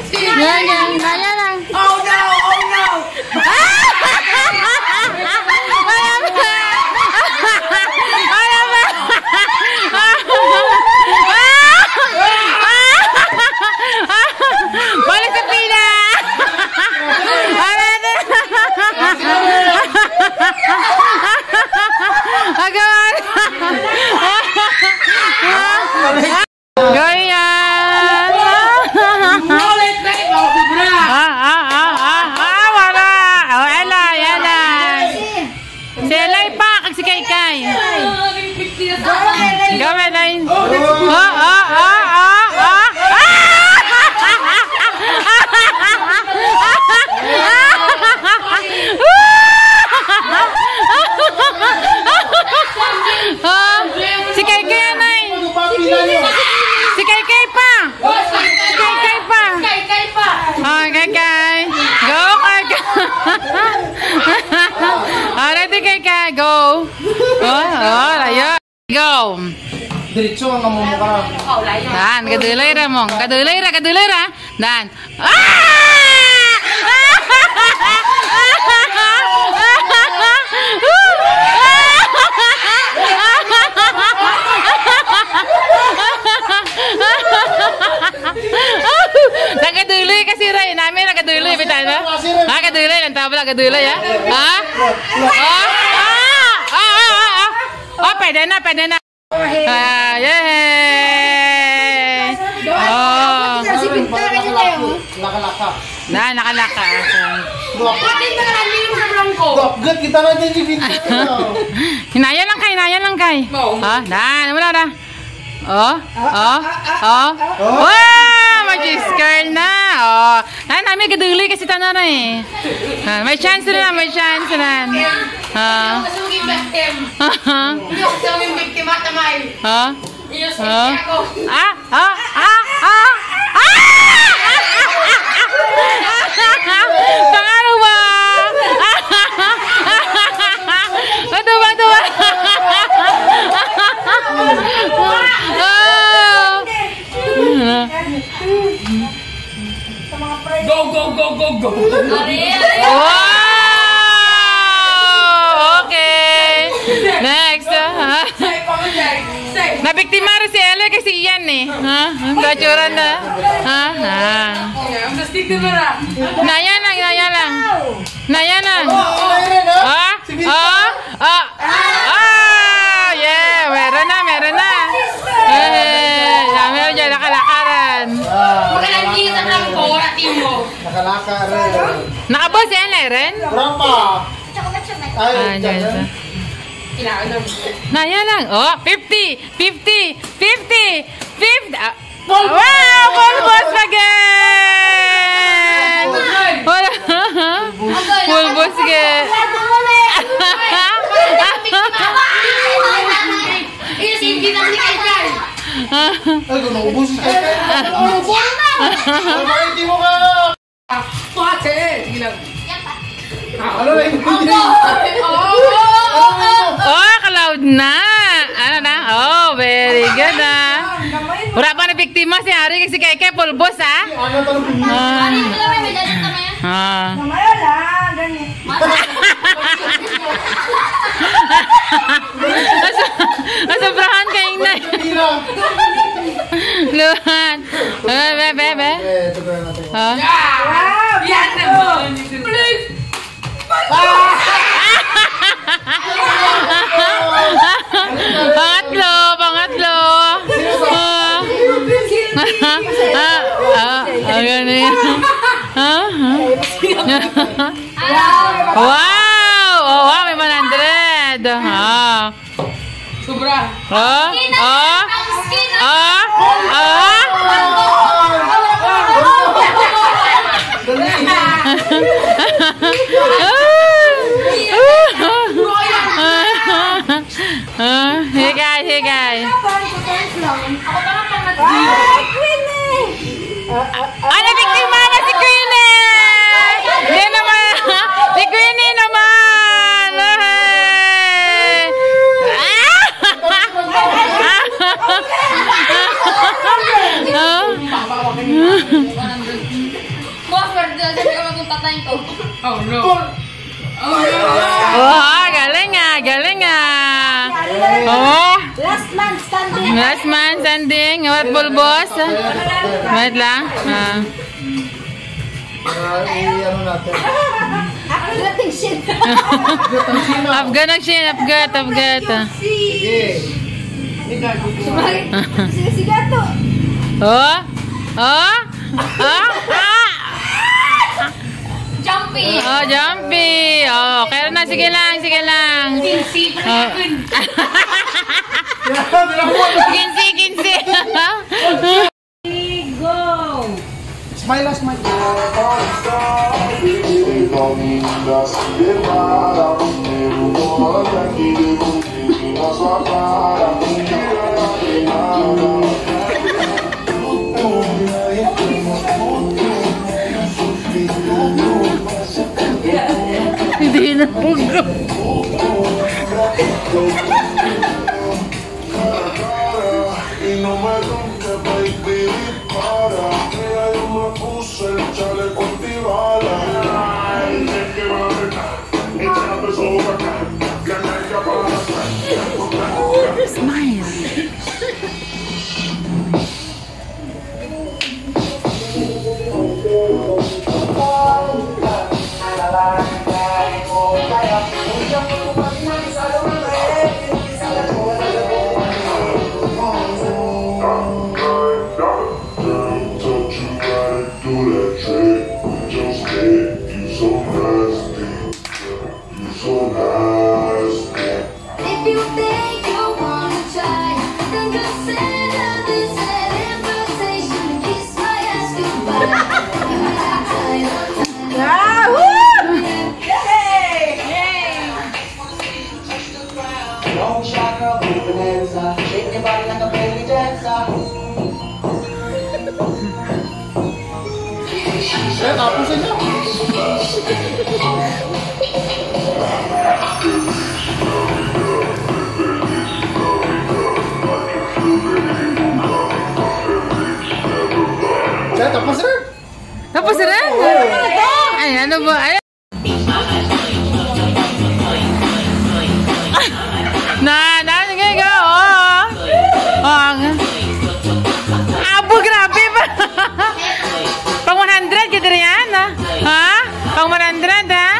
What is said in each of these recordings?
Yan, yan. Naya lang. Oh no! Oh no! Balik sa pila! Agawan! Ganyan! Wala! O, ela, ela! Si Elay pa, kag si Kaykay. Gawin na yun. Si Kaykay anay. Si Kaykay pa. Si Kaykay pa. Oh, Kaykay. Go, Kaykay. Ready, Kaykay. Go. Oh, layo. Go. Diretso ang amo mo ka. Dan, kadulay ra mong. Kadulay ra. Dan. Nakaduloy kasi Ray. Namin nakaduloy. Bitan ba? Nakaduloy. Lantabla, nakaduloy ha? Ha? Oh, pwede na, pwede na. Yay! Oh. Nakalaka. Na, nakalaka. Bakit na namin yung sabrang ko? Bakit kita na din si Vinta. Hinaya lang kay. Ha? Na, wala na. Oh. Wow! Mag-scar na. Oh. Namin kaduloy kasi tanong na eh. May chance na. Hindi ako sa aming biktima, tamay. Pangano ba? Tuwa. Go. Wow! Okay. Next. Nabiktima rin si Ella kasi iyan eh. Ha? Ang gatsura na. Ha? Naya lang. Yeah, meron na. Meron dyan, nakalakaran. Magkakita lang ko, rating mo. Nakalaka rin. Nakabos si Ella rin? Rampa. Ay, dyan. Naya lang. Oh, 50. Wow! Pulbos again! Pulbos again. Ay, kung naubos si Kaykay. Hindi mo ka. Pate! Sige lang. Ano na yung Oh, kaloud na. Ano na? Oh, very good ah. Wala pa na biktima si Ari kasi Kaykay pulbos ah. Ano tanong mo? Ari, wala may medalya tamaya. Mamaya lang, ganyan. Sobrahan kayo na. Luhan. Bebe. Ito ko na natin. Yan naman. Please. Pangatlo. Ganun. Wow, may 100. Sobra. Hey guys. Ano biktima na si Queenie? Hindi naman. Si Queenie naman. Boss, sabi ka magpapatayin ko. Oh no. Oh, galing nga, galing nga. Oh. Last man standing. Last man standing. What ball, boss? Wait lang. Ano natin? Upgrading shit. Afgan ang shin, Afgat. Sige. Sige to. Oh. Oh. Oh. Jumpy. Oh, jumpy. Oh, kaya na. Sige lang, sige lang. Kinsi. Kinsi. Go. Smile, smile. Hindi na pugo. Smile. If you think you wanna try, then just send out this invitation and kiss my ass goodbye. Don't shock her, move your hands up. Shake your body like a belly dancer. Tapos ito. Tapos rin. Tapos rin? Ay, ano ba? Ay. Sige ka, Abo, grabe ba? Pang 100 kita rin yan, ha? Pang 100, ha?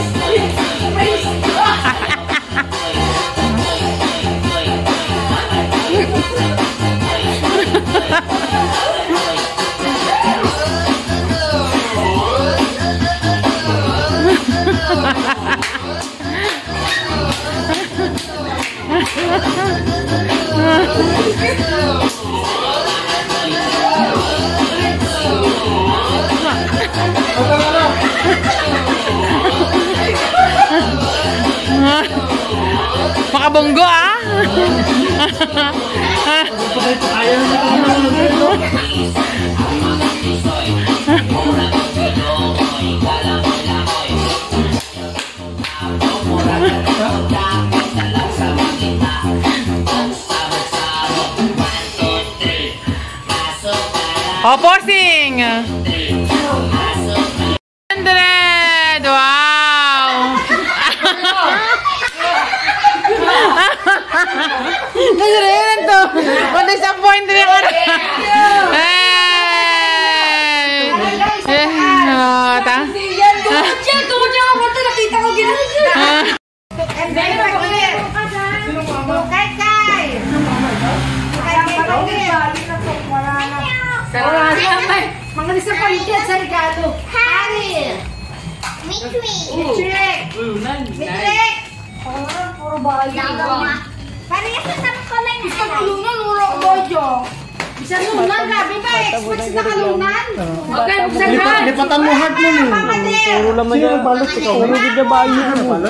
Makabonggo, Oh, posing! 100! Wow! Nagreran to! Disappointed ako na! Hey! Tungkol niya ako. Nakita ko gina. And then, mga disappointed sa regalo. Harry! Mitrik! Puro bayo. Parehas sa kulay na. Bisa kalungan, urok bojo. Bisa lunan, grabe ba? Expert sa kalungan. Okay, buksan ka. Lipatan mo hard nun eh. Puro laman yan. Balot ikaw. Hindi na bayo na balot.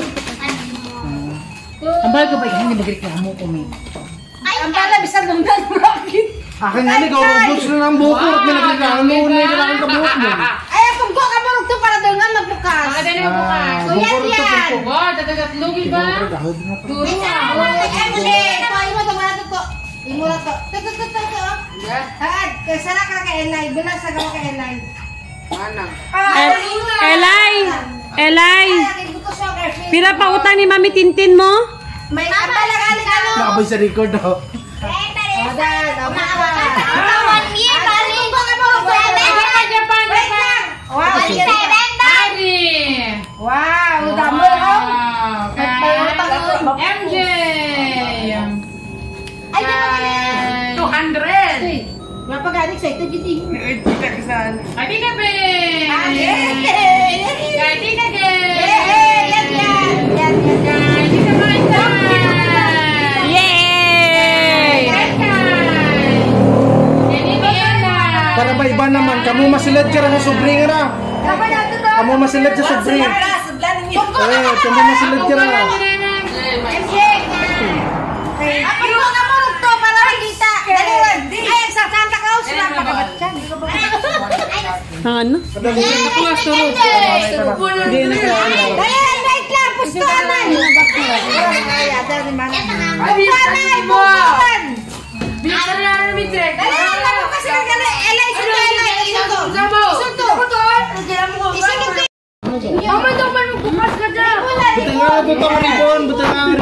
Ang bahay ko ba? Hindi magreklamo ko, may. Ang pala, bisa lunan, rocket. Akin nga ni, Roblox na ng buko at may nagreklamo mo na yung kailangan ka buhok mo. Ay, kung ko ka marog to para doon nga magbukas. Ano na yung bukas? So, yan yan. Wow, tatagatlugin ba? Duro Ay, muli. Imo to, mana to. Imo to. Ito. Agad, sara ka kay Elay. Bilang sa gawa kay Elay. Elay. Pira pa utang ni Mami Tintin mo? May kapalagan ka mo. Naboy sa record daw. Wow, damo ko. MJ. Ay, 200. mapagaling sa ito, giting. Kita kesan. Ati ka be. Ati ka be. Yan. Ati ka ba ito? Yay! Para ba iba naman, kamu masilad ka sa sobring ra. Kamu masilad sa sobring. Kamu masilad ka ra. Ano? Buti nga, buti nga,